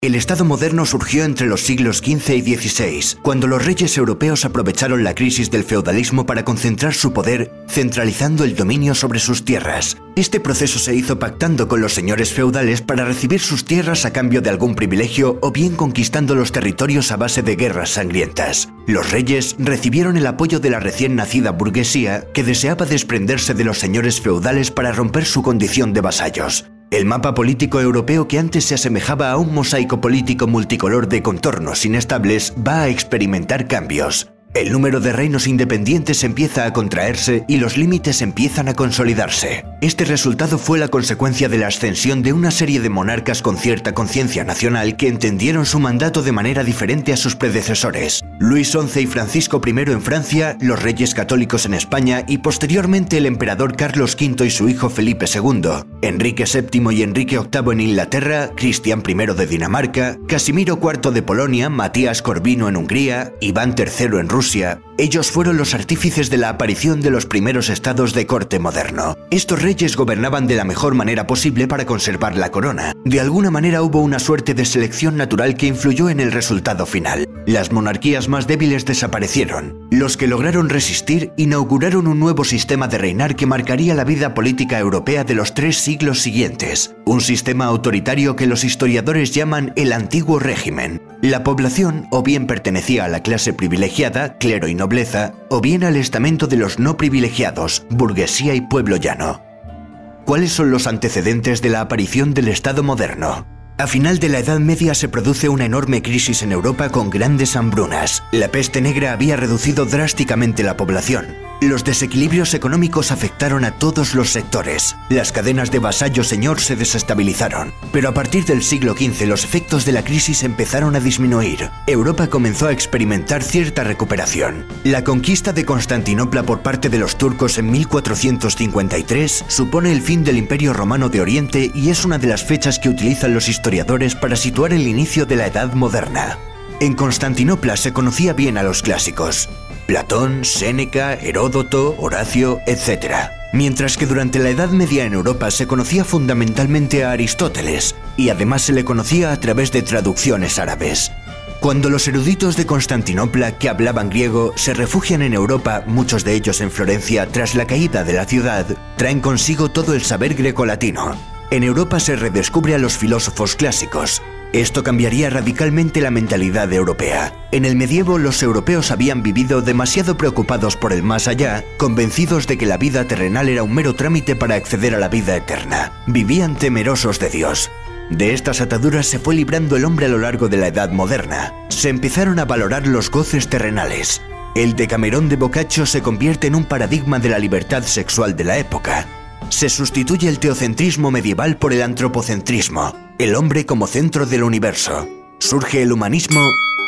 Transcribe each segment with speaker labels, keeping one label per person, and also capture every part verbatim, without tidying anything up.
Speaker 1: El Estado moderno surgió entre los siglos quince y dieciséis, cuando los reyes europeos aprovecharon la crisis del feudalismo para concentrar su poder, centralizando el dominio sobre sus tierras. Este proceso se hizo pactando con los señores feudales para recibir sus tierras a cambio de algún privilegio o bien conquistando los territorios a base de guerras sangrientas. Los reyes recibieron el apoyo de la recién nacida burguesía que deseaba desprenderse de los señores feudales para romper su condición de vasallos. El mapa político europeo, que antes se asemejaba a un mosaico político multicolor de contornos inestables, va a experimentar cambios. El número de reinos independientes empieza a contraerse y los límites empiezan a consolidarse. Este resultado fue la consecuencia de la ascensión de una serie de monarcas con cierta conciencia nacional que entendieron su mandato de manera diferente a sus predecesores. Luis once y Francisco primero en Francia, los reyes católicos en España y posteriormente el emperador Carlos quinto y su hijo Felipe segundo, Enrique séptimo y Enrique octavo en Inglaterra, Cristián primero de Dinamarca, Casimiro cuarto de Polonia, Matías Corvino en Hungría, Iván tercero en Rusia. Ellos fueron los artífices de la aparición de los primeros estados de corte moderno. Estos reyes gobernaban de la mejor manera posible para conservar la corona. De alguna manera hubo una suerte de selección natural que influyó en el resultado final. Las monarquías más débiles desaparecieron. Los que lograron resistir inauguraron un nuevo sistema de reinar que marcaría la vida política europea de los tres siglos siguientes. Un sistema autoritario que los historiadores llaman el Antiguo Régimen. La población o bien pertenecía a la clase privilegiada, clero y nobleza, o bien al estamento de los no privilegiados, burguesía y pueblo llano. ¿Cuáles son los antecedentes de la aparición del Estado moderno? A final de la Edad Media se produce una enorme crisis en Europa con grandes hambrunas. La peste negra había reducido drásticamente la población. Los desequilibrios económicos afectaron a todos los sectores. Las cadenas de vasallo-señor se desestabilizaron. Pero a partir del siglo quince los efectos de la crisis empezaron a disminuir. Europa comenzó a experimentar cierta recuperación. La conquista de Constantinopla por parte de los turcos en mil cuatrocientos cincuenta y tres supone el fin del Imperio Romano de Oriente y es una de las fechas que utilizan los historiadores para situar el inicio de la Edad Moderna. En Constantinopla se conocía bien a los clásicos: Platón, Séneca, Heródoto, Horacio, etcétera. Mientras que durante la Edad Media en Europa se conocía fundamentalmente a Aristóteles, y además se le conocía a través de traducciones árabes. Cuando los eruditos de Constantinopla, que hablaban griego, se refugian en Europa, muchos de ellos en Florencia, tras la caída de la ciudad, traen consigo todo el saber grecolatino. En Europa se redescubre a los filósofos clásicos. Esto cambiaría radicalmente la mentalidad europea. En el medievo los europeos habían vivido demasiado preocupados por el más allá, convencidos de que la vida terrenal era un mero trámite para acceder a la vida eterna. Vivían temerosos de Dios. De estas ataduras se fue librando el hombre a lo largo de la Edad Moderna. Se empezaron a valorar los goces terrenales. El Decamerón de Boccaccio se convierte en un paradigma de la libertad sexual de la época. Se sustituye el teocentrismo medieval por el antropocentrismo, el hombre como centro del universo. Surge el humanismo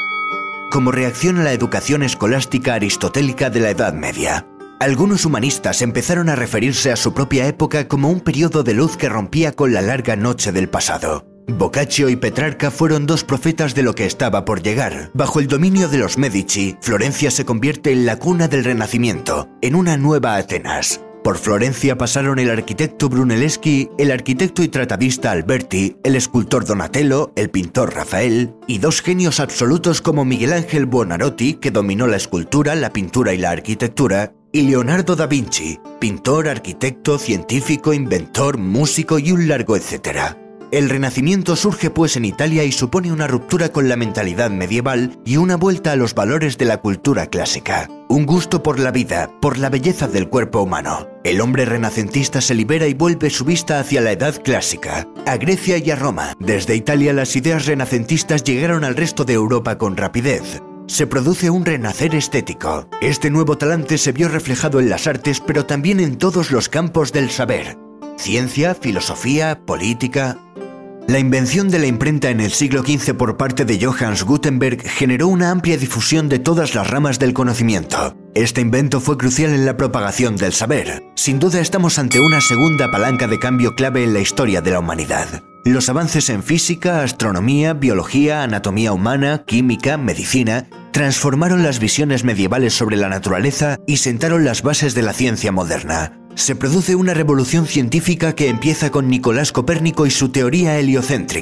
Speaker 1: como reacción a la educación escolástica aristotélica de la Edad Media. Algunos humanistas empezaron a referirse a su propia época como un periodo de luz que rompía con la larga noche del pasado. Boccaccio y Petrarca fueron dos profetas de lo que estaba por llegar. Bajo el dominio de los Medici, Florencia se convierte en la cuna del Renacimiento, en una nueva Atenas. Por Florencia pasaron el arquitecto Brunelleschi, el arquitecto y tratadista Alberti, el escultor Donatello, el pintor Rafael, y dos genios absolutos como Miguel Ángel Buonarroti, que dominó la escultura, la pintura y la arquitectura, y Leonardo da Vinci, pintor, arquitecto, científico, inventor, músico y un largo etcétera. El Renacimiento surge pues en Italia y supone una ruptura con la mentalidad medieval y una vuelta a los valores de la cultura clásica. Un gusto por la vida, por la belleza del cuerpo humano. El hombre renacentista se libera y vuelve su vista hacia la Edad Clásica, a Grecia y a Roma. Desde Italia las ideas renacentistas llegaron al resto de Europa con rapidez. Se produce un renacer estético. Este nuevo talante se vio reflejado en las artes, pero también en todos los campos del saber: ciencia, filosofía, política. La invención de la imprenta en el siglo quince por parte de Johannes Gutenberg generó una amplia difusión de todas las ramas del conocimiento. Este invento fue crucial en la propagación del saber. Sin duda estamos ante una segunda palanca de cambio clave en la historia de la humanidad. Los avances en física, astronomía, biología, anatomía humana, química, medicina, transformaron las visiones medievales sobre la naturaleza y sentaron las bases de la ciencia moderna. Se produce una revolución científica que empieza con Nicolás Copérnico y su teoría heliocéntrica.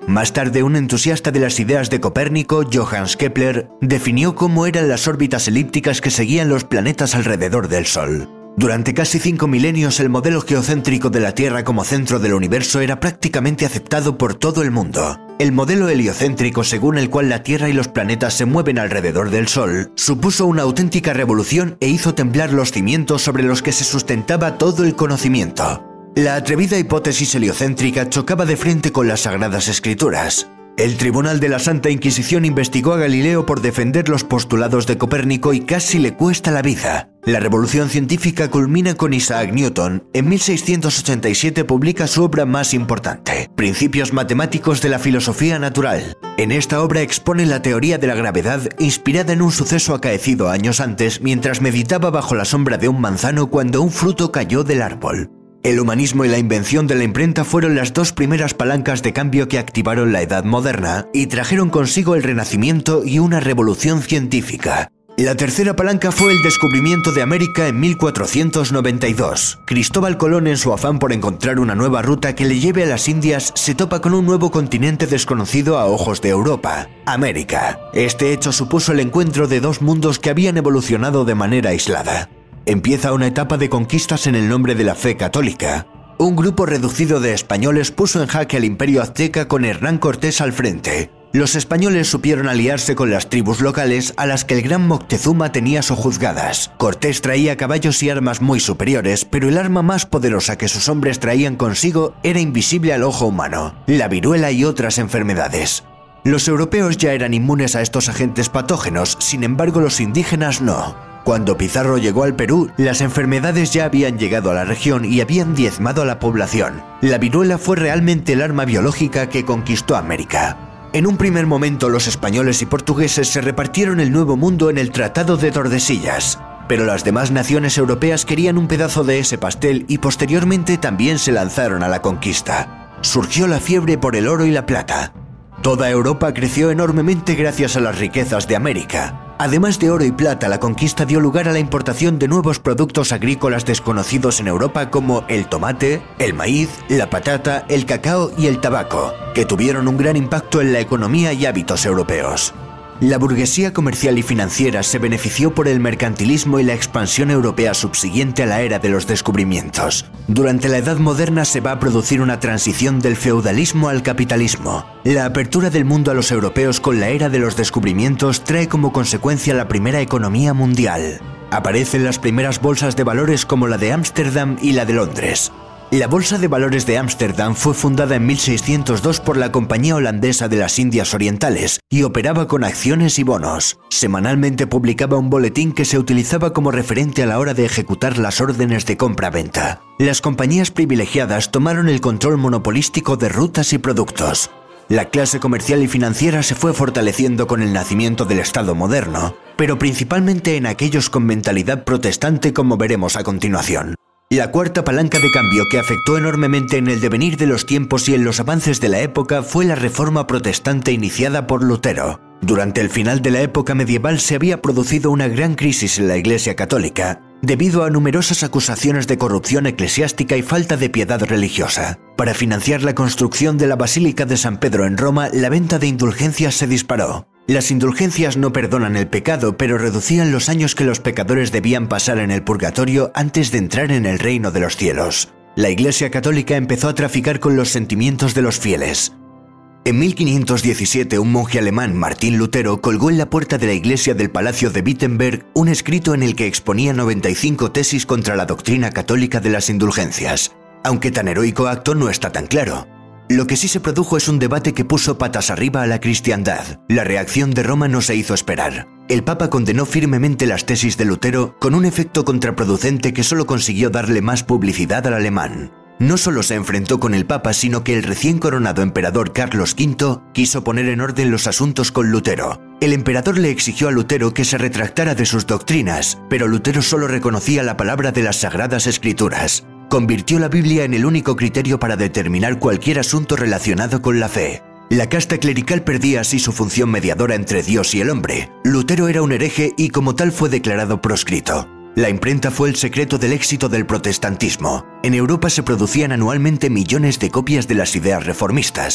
Speaker 1: Más tarde, un entusiasta de las ideas de Copérnico, Johannes Kepler, definió cómo eran las órbitas elípticas que seguían los planetas alrededor del Sol. Durante casi cinco milenios, el modelo geocéntrico de la Tierra como centro del universo era prácticamente aceptado por todo el mundo. El modelo heliocéntrico, según el cual la Tierra y los planetas se mueven alrededor del Sol, supuso una auténtica revolución e hizo temblar los cimientos sobre los que se sustentaba todo el conocimiento. La atrevida hipótesis heliocéntrica chocaba de frente con las Sagradas Escrituras. El Tribunal de la Santa Inquisición investigó a Galileo por defender los postulados de Copérnico y casi le cuesta la vida. La revolución científica culmina con Isaac Newton. En mil seiscientos ochenta y siete publica su obra más importante, Principios matemáticos de la filosofía natural. En esta obra expone la teoría de la gravedad inspirada en un suceso acaecido años antes mientras meditaba bajo la sombra de un manzano cuando un fruto cayó del árbol. El humanismo y la invención de la imprenta fueron las dos primeras palancas de cambio que activaron la Edad Moderna y trajeron consigo el Renacimiento y una revolución científica. La tercera palanca fue el descubrimiento de América en mil cuatrocientos noventa y dos. Cristóbal Colón, en su afán por encontrar una nueva ruta que le lleve a las Indias, se topa con un nuevo continente desconocido a ojos de Europa, América. Este hecho supuso el encuentro de dos mundos que habían evolucionado de manera aislada. Empieza una etapa de conquistas en el nombre de la fe católica. Un grupo reducido de españoles puso en jaque al imperio azteca con Hernán Cortés al frente. Los españoles supieron aliarse con las tribus locales a las que el gran Moctezuma tenía sojuzgadas. Cortés traía caballos y armas muy superiores, pero el arma más poderosa que sus hombres traían consigo era invisible al ojo humano: la viruela y otras enfermedades. Los europeos ya eran inmunes a estos agentes patógenos, sin embargo los indígenas no. Cuando Pizarro llegó al Perú, las enfermedades ya habían llegado a la región y habían diezmado a la población. La viruela fue realmente el arma biológica que conquistó América. En un primer momento, los españoles y portugueses se repartieron el Nuevo Mundo en el Tratado de Tordesillas, pero las demás naciones europeas querían un pedazo de ese pastel y posteriormente también se lanzaron a la conquista. Surgió la fiebre por el oro y la plata. Toda Europa creció enormemente gracias a las riquezas de América. Además de oro y plata, la conquista dio lugar a la importación de nuevos productos agrícolas desconocidos en Europa como el tomate, el maíz, la patata, el cacao y el tabaco, que tuvieron un gran impacto en la economía y hábitos europeos. La burguesía comercial y financiera se benefició por el mercantilismo y la expansión europea subsiguiente a la era de los descubrimientos. Durante la Edad Moderna se va a producir una transición del feudalismo al capitalismo. La apertura del mundo a los europeos con la era de los descubrimientos trae como consecuencia la primera economía mundial. Aparecen las primeras bolsas de valores como la de Ámsterdam y la de Londres. La Bolsa de Valores de Ámsterdam fue fundada en mil seiscientos dos por la Compañía Holandesa de las Indias Orientales y operaba con acciones y bonos. Semanalmente publicaba un boletín que se utilizaba como referente a la hora de ejecutar las órdenes de compra-venta. Las compañías privilegiadas tomaron el control monopolístico de rutas y productos. La clase comercial y financiera se fue fortaleciendo con el nacimiento del Estado moderno, pero principalmente en aquellos con mentalidad protestante, como veremos a continuación. La cuarta palanca de cambio que afectó enormemente en el devenir de los tiempos y en los avances de la época fue la Reforma Protestante iniciada por Lutero. Durante el final de la época medieval se había producido una gran crisis en la Iglesia Católica, debido a numerosas acusaciones de corrupción eclesiástica y falta de piedad religiosa. Para financiar la construcción de la Basílica de San Pedro en Roma, la venta de indulgencias se disparó. Las indulgencias no perdonan el pecado, pero reducían los años que los pecadores debían pasar en el purgatorio antes de entrar en el reino de los cielos. La Iglesia Católica empezó a traficar con los sentimientos de los fieles. En mil quinientos diecisiete, un monje alemán, Martín Lutero, colgó en la puerta de la iglesia del Palacio de Wittenberg un escrito en el que exponía noventa y cinco tesis contra la doctrina católica de las indulgencias. Aunque tan heroico acto no está tan claro. Lo que sí se produjo es un debate que puso patas arriba a la cristiandad. La reacción de Roma no se hizo esperar. El Papa condenó firmemente las tesis de Lutero, con un efecto contraproducente que solo consiguió darle más publicidad al alemán. No solo se enfrentó con el Papa, sino que el recién coronado emperador Carlos quinto quiso poner en orden los asuntos con Lutero. El emperador le exigió a Lutero que se retractara de sus doctrinas, pero Lutero solo reconocía la palabra de las Sagradas Escrituras. Convirtió la Biblia en el único criterio para determinar cualquier asunto relacionado con la fe. La casta clerical perdía así su función mediadora entre Dios y el hombre. Lutero era un hereje y como tal fue declarado proscrito. La imprenta fue el secreto del éxito del protestantismo. En Europa se producían anualmente millones de copias de las ideas reformistas.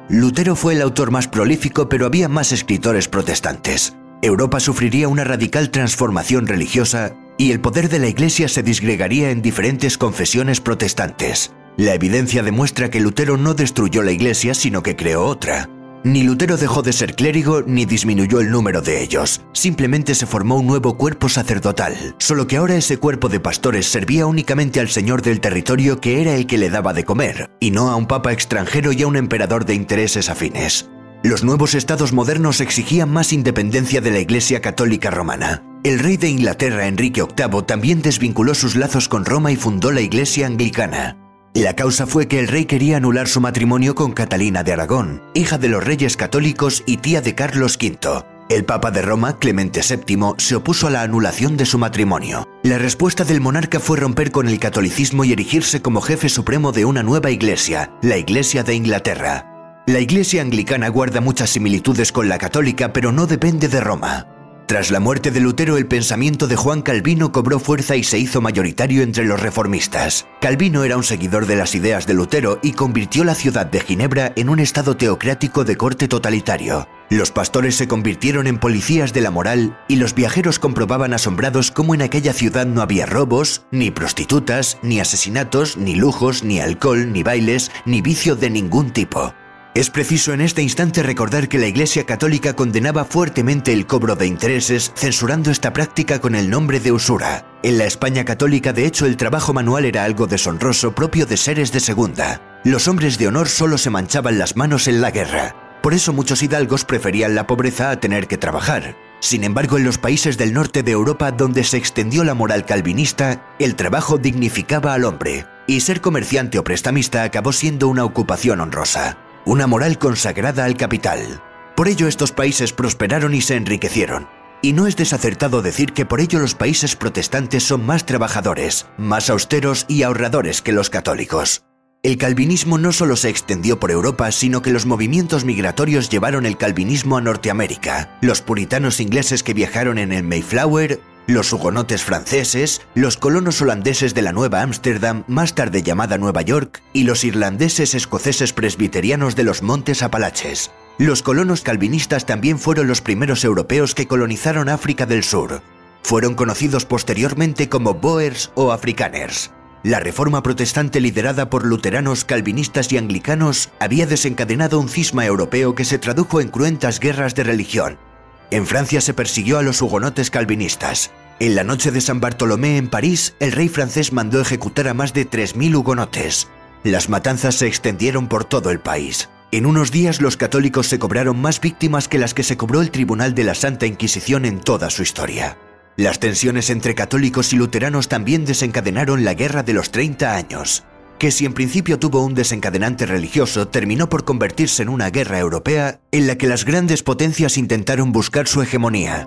Speaker 1: Lutero fue el autor más prolífico, pero había más escritores protestantes. Europa sufriría una radical transformación religiosa y el poder de la Iglesia se disgregaría en diferentes confesiones protestantes. La evidencia demuestra que Lutero no destruyó la Iglesia, sino que creó otra. Ni Lutero dejó de ser clérigo ni disminuyó el número de ellos, simplemente se formó un nuevo cuerpo sacerdotal, solo que ahora ese cuerpo de pastores servía únicamente al señor del territorio que era el que le daba de comer, y no a un papa extranjero y a un emperador de intereses afines. Los nuevos estados modernos exigían más independencia de la Iglesia católica romana. El rey de Inglaterra, Enrique octavo, también desvinculó sus lazos con Roma y fundó la Iglesia anglicana. La causa fue que el rey quería anular su matrimonio con Catalina de Aragón, hija de los reyes católicos y tía de Carlos quinto. El Papa de Roma, Clemente séptimo, se opuso a la anulación de su matrimonio. La respuesta del monarca fue romper con el catolicismo y erigirse como jefe supremo de una nueva iglesia, la Iglesia de Inglaterra. La Iglesia anglicana guarda muchas similitudes con la católica, pero no depende de Roma. Tras la muerte de Lutero, el pensamiento de Juan Calvino cobró fuerza y se hizo mayoritario entre los reformistas. Calvino era un seguidor de las ideas de Lutero y convirtió la ciudad de Ginebra en un estado teocrático de corte totalitario. Los pastores se convirtieron en policías de la moral y los viajeros comprobaban asombrados cómo en aquella ciudad no había robos, ni prostitutas, ni asesinatos, ni lujos, ni alcohol, ni bailes, ni vicio de ningún tipo. Es preciso en este instante recordar que la Iglesia Católica condenaba fuertemente el cobro de intereses, censurando esta práctica con el nombre de usura. En la España católica, de hecho, el trabajo manual era algo deshonroso propio de seres de segunda. Los hombres de honor solo se manchaban las manos en la guerra. Por eso muchos hidalgos preferían la pobreza a tener que trabajar. Sin embargo, en los países del norte de Europa, donde se extendió la moral calvinista, el trabajo dignificaba al hombre, y ser comerciante o prestamista acabó siendo una ocupación honrosa. Una moral consagrada al capital. Por ello estos países prosperaron y se enriquecieron. Y no es desacertado decir que por ello los países protestantes son más trabajadores, más austeros y ahorradores que los católicos. El calvinismo no solo se extendió por Europa, sino que los movimientos migratorios llevaron el calvinismo a Norteamérica. Los puritanos ingleses que viajaron en el Mayflower, los hugonotes franceses, los colonos holandeses de la Nueva Ámsterdam, más tarde llamada Nueva York, y los irlandeses escoceses presbiterianos de los Montes Apalaches. Los colonos calvinistas también fueron los primeros europeos que colonizaron África del Sur. Fueron conocidos posteriormente como Boers o Afrikaners. La reforma protestante liderada por luteranos, calvinistas y anglicanos había desencadenado un cisma europeo que se tradujo en cruentas guerras de religión. En Francia se persiguió a los hugonotes calvinistas. En la noche de San Bartolomé en París, el rey francés mandó ejecutar a más de tres mil hugonotes. Las matanzas se extendieron por todo el país. En unos días los católicos se cobraron más víctimas que las que se cobró el Tribunal de la Santa Inquisición en toda su historia. Las tensiones entre católicos y luteranos también desencadenaron la Guerra de los treinta años, que si en principio tuvo un desencadenante religioso, terminó por convertirse en una guerra europea en la que las grandes potencias intentaron buscar su hegemonía.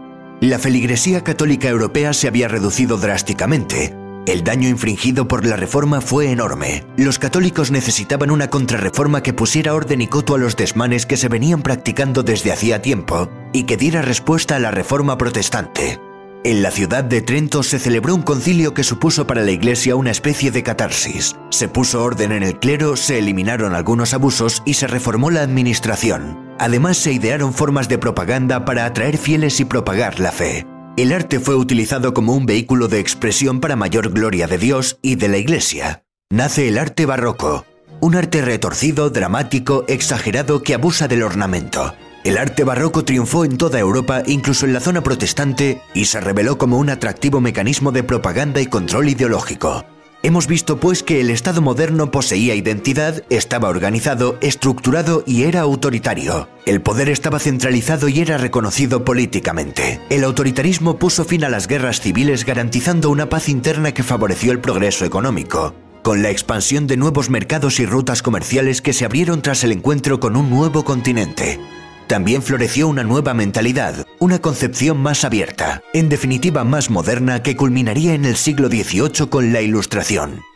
Speaker 1: La feligresía católica europea se había reducido drásticamente. El daño infligido por la reforma fue enorme. Los católicos necesitaban una contrarreforma que pusiera orden y coto a los desmanes que se venían practicando desde hacía tiempo y que diera respuesta a la reforma protestante. En la ciudad de Trento se celebró un concilio que supuso para la Iglesia una especie de catarsis. Se puso orden en el clero, se eliminaron algunos abusos y se reformó la administración. Además se idearon formas de propaganda para atraer fieles y propagar la fe. El arte fue utilizado como un vehículo de expresión para mayor gloria de Dios y de la Iglesia. Nace el arte barroco, un arte retorcido, dramático, exagerado que abusa del ornamento. El arte barroco triunfó en toda Europa, incluso en la zona protestante, y se reveló como un atractivo mecanismo de propaganda y control ideológico. Hemos visto pues que el Estado moderno poseía identidad, estaba organizado, estructurado y era autoritario. El poder estaba centralizado y era reconocido políticamente. El autoritarismo puso fin a las guerras civiles garantizando una paz interna que favoreció el progreso económico, con la expansión de nuevos mercados y rutas comerciales que se abrieron tras el encuentro con un nuevo continente. También floreció una nueva mentalidad, una concepción más abierta, en definitiva más moderna, que culminaría en el siglo dieciocho con la Ilustración.